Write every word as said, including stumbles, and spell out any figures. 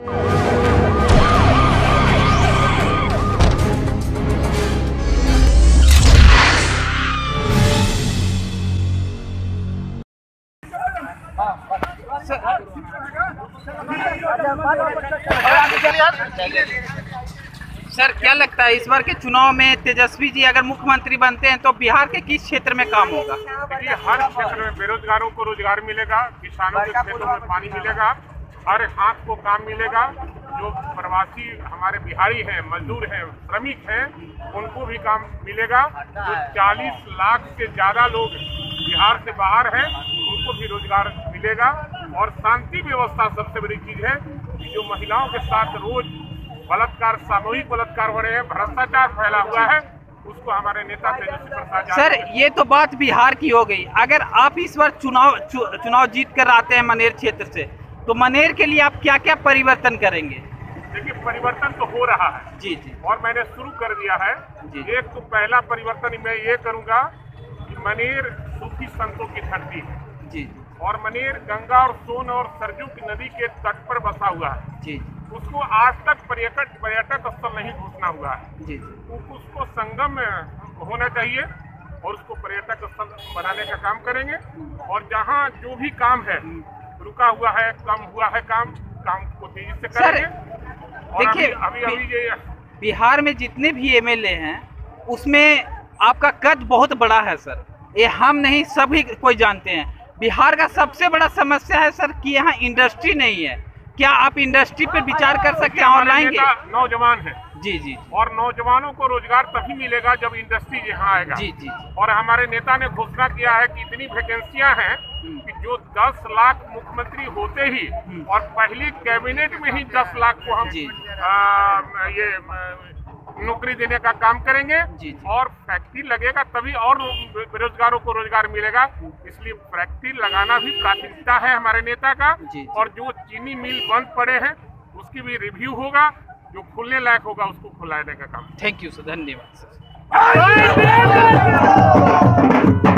Sir, क्या लगता है इस बार के चुनाव में तेजस्वी जी अगर मुख्यमंत्री बनते हैं तो बिहार के किस क्षेत्र में काम होगा? देखिए, हर क्षेत्र में बेरोजगारों को रोजगार मिलेगा, किसानों के खेतों में पानी मिलेगा, हर हाथ को काम मिलेगा। जो प्रवासी हमारे बिहारी हैं, मजदूर हैं, श्रमिक हैं, उनको भी काम मिलेगा। जो चालीस लाख से ज़्यादा लोग बिहार से बाहर हैं, उनको भी रोजगार मिलेगा। और शांति व्यवस्था सबसे बड़ी चीज़ है। जो महिलाओं के साथ रोज बलात्कार, सामूहिक बलात्कार हो रहे हैं, भ्रष्टाचार फैला हुआ है, उसको हमारे नेता तेजस्वी प्रसाद यादव। सर, ये तो बात बिहार की हो गई। अगर आप इस बार चुनाव चु, चुनाव जीत कर आते हैं मनेर क्षेत्र से, तो मनेर के लिए आप क्या क्या परिवर्तन करेंगे? देखिए, परिवर्तन तो हो रहा है जी जी, और मैंने शुरू कर दिया है जी। एक तो पहला परिवर्तन मैं ये करूंगा कि मनेर सूफी संतों की धरती है जी, और मनेर गंगा और सोन और सरजू की नदी के तट पर बसा हुआ है जी। उसको आज तक पर्यटक पर्यटक स्थल नहीं घोषणा हुआ है जी। उसको संगम होना चाहिए और उसको पर्यटक स्थल बनाने का काम करेंगे। और जहाँ जो भी काम है, रुका हुआ है, कम हुआ है काम, काम को तेजी से करेंगे। देखिए, अभी अभी ये बिहार में जितने भी एमएलए हैं उसमें आपका कद बहुत बड़ा है सर, ये हम नहीं सभी कोई जानते हैं। बिहार का सबसे बड़ा समस्या है सर कि यहाँ इंडस्ट्री नहीं है। क्या आप इंडस्ट्री पर विचार कर सकते हैं और लाएंगे? नौजवान है जी जी, और नौजवानों को रोजगार तभी मिलेगा जब इंडस्ट्री यहाँ आएगा जी जी। और हमारे नेता ने घोषणा किया है कि इतनी वैकेंसियां हैं कि जो दस लाख मुख्यमंत्री होते ही और पहली कैबिनेट में ही दस लाख को हम जी। आ, ये नौकरी देने का काम करेंगे जी जी। और फैक्ट्री लगेगा तभी और बेरोजगारों को रोजगार मिलेगा। इसलिए फैक्ट्री लगाना भी प्राथमिकता है हमारे नेता का जी जी। और जो चीनी मिल बंद पड़े हैं उसकी भी रिव्यू होगा, जो खुलने लायक होगा उसको खुलाने का काम। थैंक यू सर, धन्यवाद सर।